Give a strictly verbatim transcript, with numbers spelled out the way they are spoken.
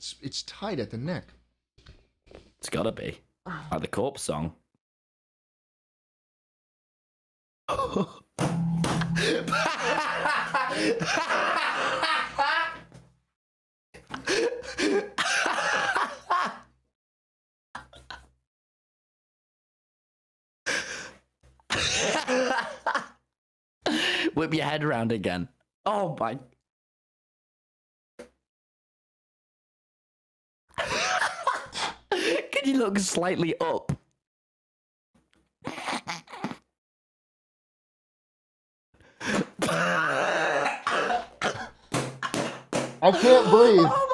It's it's tight at the neck. It's gotta be. Like the corpse song. Whip your head around again. Oh my. Can you look slightly up? I can't breathe. Oh